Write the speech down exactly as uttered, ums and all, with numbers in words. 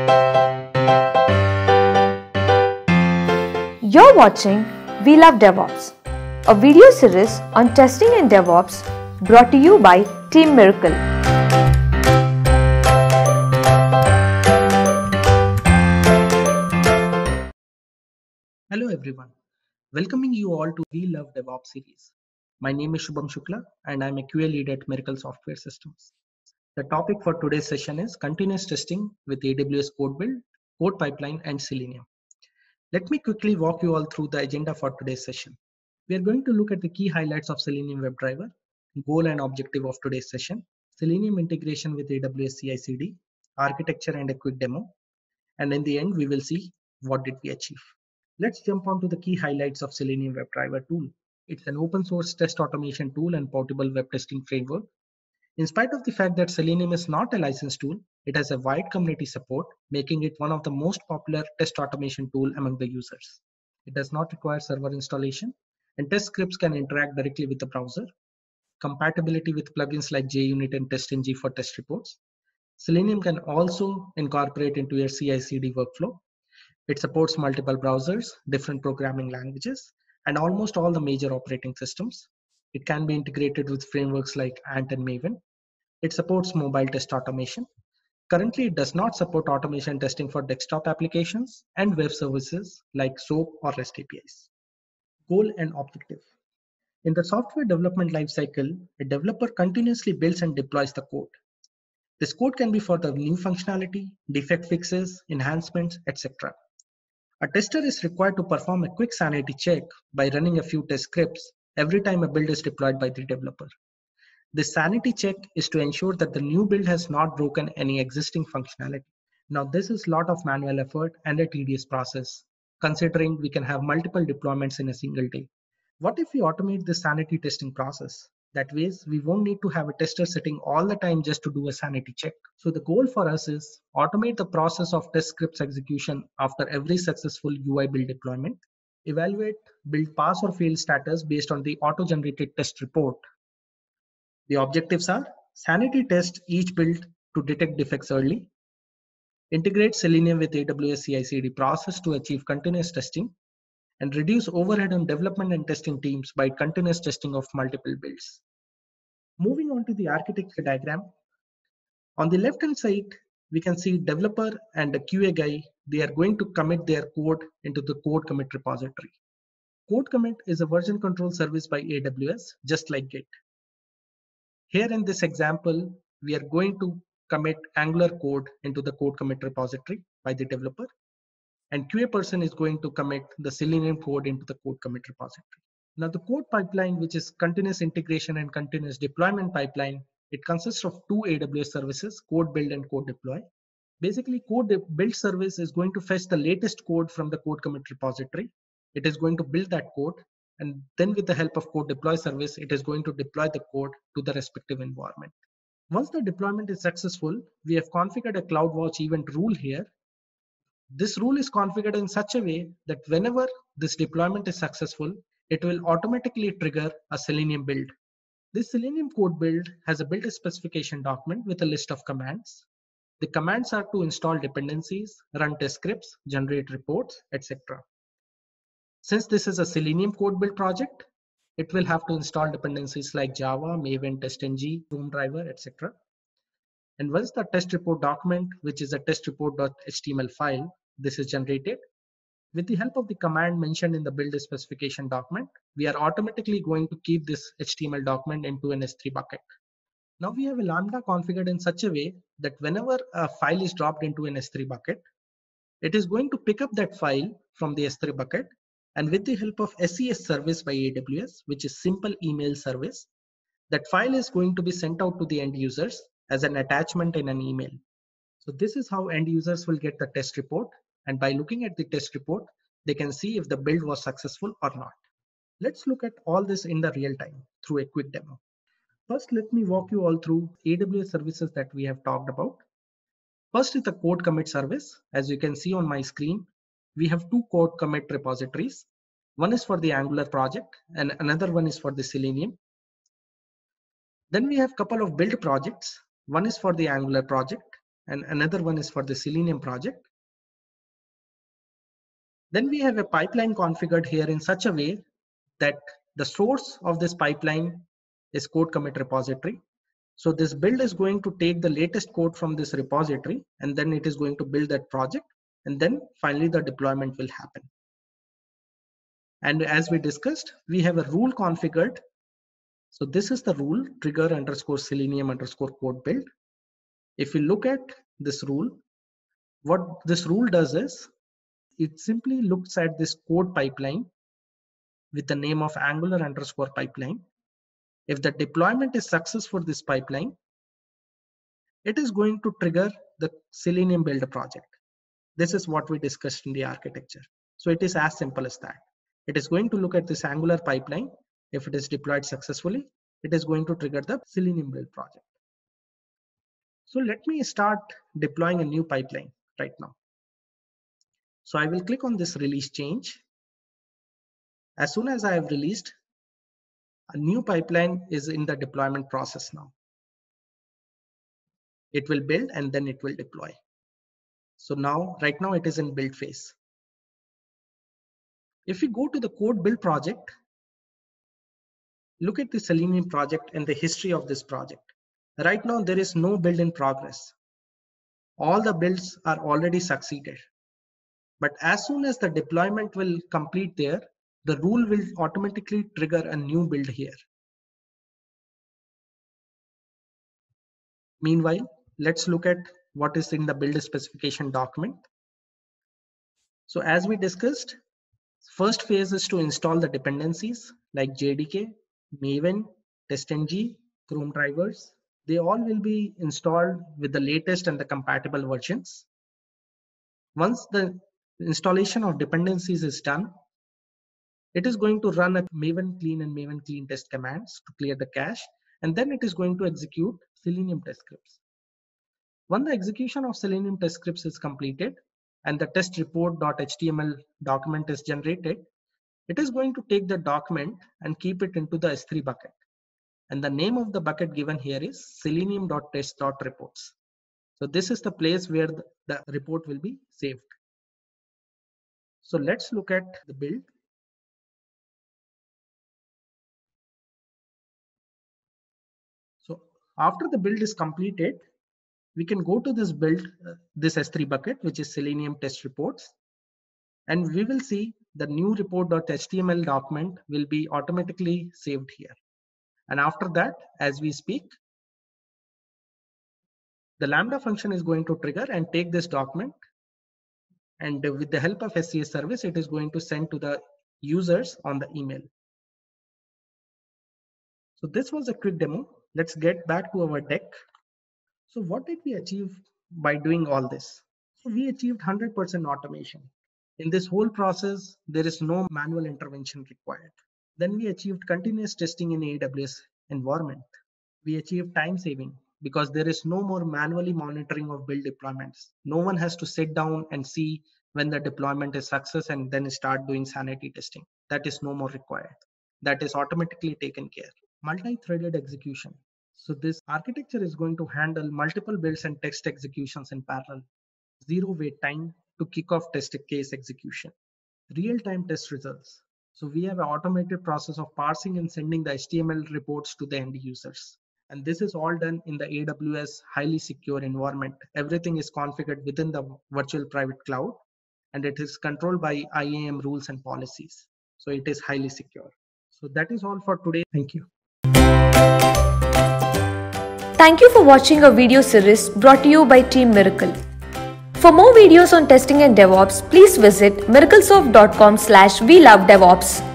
You're watching We Love DevOps, a video series on testing in DevOps brought to you by Team Miracle. Hello everyone, welcoming you all to We Love DevOps series. My name is Shubham Shukla and I'm a Q A lead at Miracle Software Systems. The topic for today's session is continuous testing with A W S CodeBuild, CodePipeline and Selenium. Let me quickly walk you all through the agenda for today's session. We are going to look at the key highlights of Selenium WebDriver, goal and objective of today's session, Selenium integration with A W S C I C D, architecture and a quick demo, and in the end we will see what did we achieve. Let's jump on to the key highlights of Selenium WebDriver tool. It's an open source test automation tool and portable web testing framework. In spite of the fact that Selenium is not a licensed tool, it has a wide community support, making it one of the most popular test automation tool among the users. It does not require server installation, and test scripts can interact directly with the browser. Compatibility with plugins like JUnit and TestNG for test reports. Selenium can also incorporate into your C I C D workflow. It supports multiple browsers, different programming languages, and almost all the major operating systems. It can be integrated with frameworks like Ant and Maven. It supports mobile test automation. Currently, it does not support automation testing for desktop applications and web services like SOAP or REST A P Is. Goal and objective. In the software development lifecycle, a developer continuously builds and deploys the code. This code can be for the new functionality, defect fixes, enhancements, et cetera. A tester is required to perform a quick sanity check by running a few test scripts every time a build is deployed by the developer. This sanity check is to ensure that the new build has not broken any existing functionality. Now, this is a lot of manual effort and a tedious process, considering we can have multiple deployments in a single day. What if we automate the sanity testing process? That ways, we won't need to have a tester sitting all the time just to do a sanity check. So the goal for us is automate the process of test scripts execution after every successful U I build deployment. Evaluate build pass or fail status based on the auto-generated test report. The objectives are sanity test each build to detect defects early. Integrate Selenium with A W S C I C D process to achieve continuous testing. And reduce overhead on development and testing teams by continuous testing of multiple builds. Moving on to the architecture diagram. On the left hand side, we can see developer and the Q A guy. They are going to commit their code into the code commit repository. Code commit is a version control service by A W S, just like Git. Here in this example, we are going to commit Angular code into the code commit repository by the developer. And Q A person is going to commit the Selenium code into the code commit repository. Now the code pipeline, which is continuous integration and continuous deployment pipeline, it consists of two A W S services, CodeBuild and CodeDeploy. Basically, CodeBuild service is going to fetch the latest code from the code commit repository. It is going to build that code, and then with the help of CodeDeploy service, it is going to deploy the code to the respective environment. Once the deployment is successful, we have configured a CloudWatch event rule here. This rule is configured in such a way that whenever this deployment is successful, it will automatically trigger a Selenium build. This Selenium code build has a build specification document with a list of commands. The commands are to install dependencies, run test scripts, generate reports, et cetera. Since this is a Selenium code build project, it will have to install dependencies like Java, Maven, TestNG, Chrome driver, et cetera. And once the test report document, which is a test report.html file, this is generated, with the help of the command mentioned in the build specification document, we are automatically going to keep this H T M L document into an S three bucket. Now we have a Lambda configured in such a way that whenever a file is dropped into an S three bucket, it is going to pick up that file from the S three bucket, and with the help of S E S service by A W S, which is simple email service, that file is going to be sent out to the end users as an attachment in an email. So this is how end users will get the test report, and by looking at the test report, they can see if the build was successful or not. Let's look at all this in the real time through a quick demo. First, let me walk you all through A W S services that we have talked about. First is the code commit service. As you can see on my screen, we have two code commit repositories. One is for the Angular project and another one is for the Selenium. Then we have a couple of build projects. One is for the Angular project and another one is for the Selenium project. Then we have a pipeline configured here in such a way that the source of this pipeline is code commit repository. So this build is going to take the latest code from this repository, and then it is going to build that project, and then finally the deployment will happen. And as we discussed, we have a rule configured. So this is the rule, trigger underscore selenium underscore code build. If you look at this rule, what this rule does is it simply looks at this code pipeline with the name of Angular underscore pipeline. If the deployment is successful for this pipeline, it is going to trigger the Selenium build project. This is what we discussed in the architecture. So it is as simple as that. It is going to look at this Angular pipeline. If it is deployed successfully, it is going to trigger the Selenium build project. So let me start deploying a new pipeline right now. So I will click on this release change. As soon as I have released, a new pipeline is in the deployment process now. It will build and then it will deploy. So now, right now it is in build phase. If we go to the code build project, look at the Selenium project and the history of this project. Right now there is no build in progress. All the builds are already succeeded. But as soon as the deployment will complete there, the rule will automatically trigger a new build here. Meanwhile, let's look at what is in the build specification document. So as we discussed, first phase is to install the dependencies like J D K, Maven, TestNG, Chrome drivers. They all will be installed with the latest and the compatible versions. Once the installation of dependencies is done, it is going to run a Maven clean and Maven clean test commands to clear the cache, and then it is going to execute Selenium test scripts. When the execution of Selenium test scripts is completed and the test report.html document is generated, it is going to take the document and keep it into the S three bucket. And the name of the bucket given here is selenium.test.reports. So this is the place where the, the report will be saved. So let's look at the build. So after the build is completed, we can go to this build, uh, this S three bucket, which is Selenium test reports. And we will see the new report.html document will be automatically saved here. And after that, as we speak, the Lambda function is going to trigger and take this document. And with the help of S C S service, it is going to send to the users on the email. So this was a quick demo. Let's get back to our deck. So what did we achieve by doing all this? So we achieved one hundred percent automation. In this whole process, there is no manual intervention required. Then we achieved continuous testing in A W S environment. We achieved time saving because there is no more manually monitoring of build deployments. No one has to sit down and see when the deployment is success and then start doing sanity testing. That is no more required. That is automatically taken care. Multi-threaded execution. So this architecture is going to handle multiple builds and test executions in parallel. Zero wait time to kick off test case execution. Real-time test results. So we have an automated process of parsing and sending the H T M L reports to the end users. And this is all done in the A W S highly secure environment. Everything is configured within the virtual private cloud, and it is controlled by I A M rules and policies. So it is highly secure. So that is all for today. Thank you. Thank you for watching a video series brought to you by Team Miracle. For more videos on testing and DevOps, please visit miraclesoft dot com slash we love DevOps.